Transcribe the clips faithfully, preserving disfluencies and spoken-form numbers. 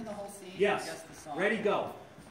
the whole scene? Yes. Just the song? Ready, go.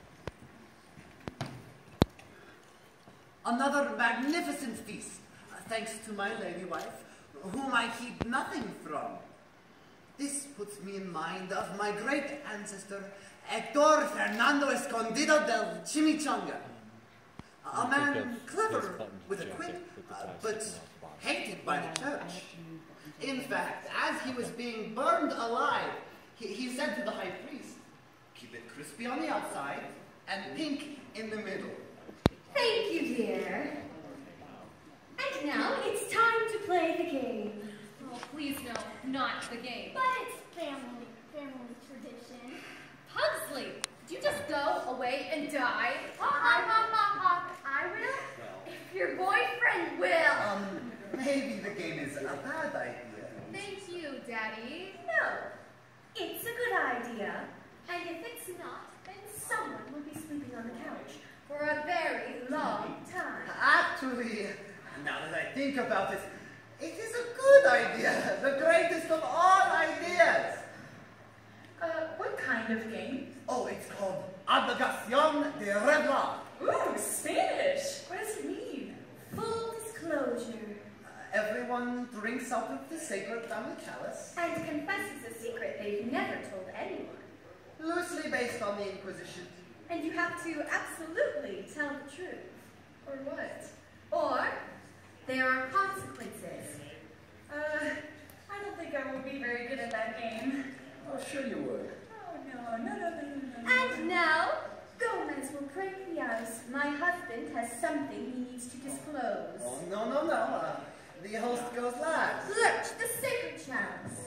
Another magnificent feast, uh, thanks to my lady wife, whom I keep nothing from. This puts me in mind of my great ancestor, Hector Fernando Escondido del Chimichanga. A man clever with a quip, uh, but hated by the church. In fact, as he was being burned alive, he, he said to the high priest, "Keep it crispy on the outside and pink in the middle." Thank you, dear. And now it's time to play the game. Oh, please no, not the game. But it's family, family tradition. Pugsley, did you just go away and die? Ha ha ha ha ha. I will, if your boyfriend will. Um, maybe the game is a bad idea. Thank you, Daddy. No, it's a good idea. And if it's not, then someone will be sleeping on the couch for a very long time. Actually, now that I think about it, it is a good idea. The greatest of all ideas. Uh, what kind of game? Oh, it's called Obligación de Regla. Ooh, Spanish! What does it mean? Full disclosure. Uh, everyone drinks out of the sacred family chalice. And confesses a secret they've never told anyone. Loosely based on the Inquisition. And you have to absolutely tell the truth. Or what? Or there are consequences. Uh, I don't think I would be very good at that game. Oh, sure you would. Oh, no, no, no, no, no, no. And now, Gomez will break the ice. My husband has something he needs to disclose. Oh, no, no, no. Uh, the host goes last. Lurch, the sacred chalice.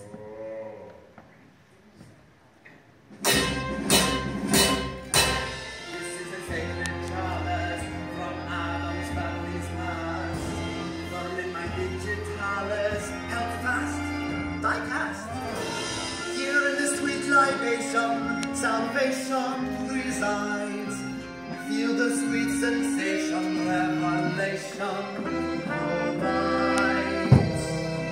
This is a sacred chalice from Addams family's past. Firm in my digitalis, held fast, die cast. Here in the sweet libation, salvation resides. Feel the sweet sensation, revelation provides.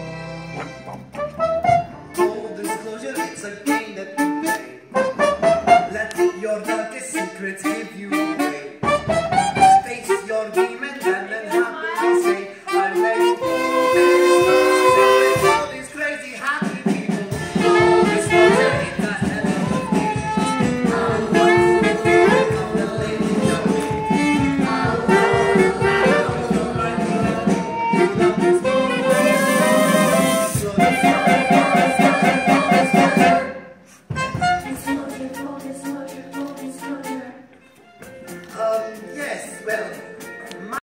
Full disclosure, it's a game that you play. Let your darkest secrets give you away. Face your demons and then happily say, I made this all these crazy happy people. All this pleasure in the head of the game. Come the lady young. You love this moment. So the Um, yes, well,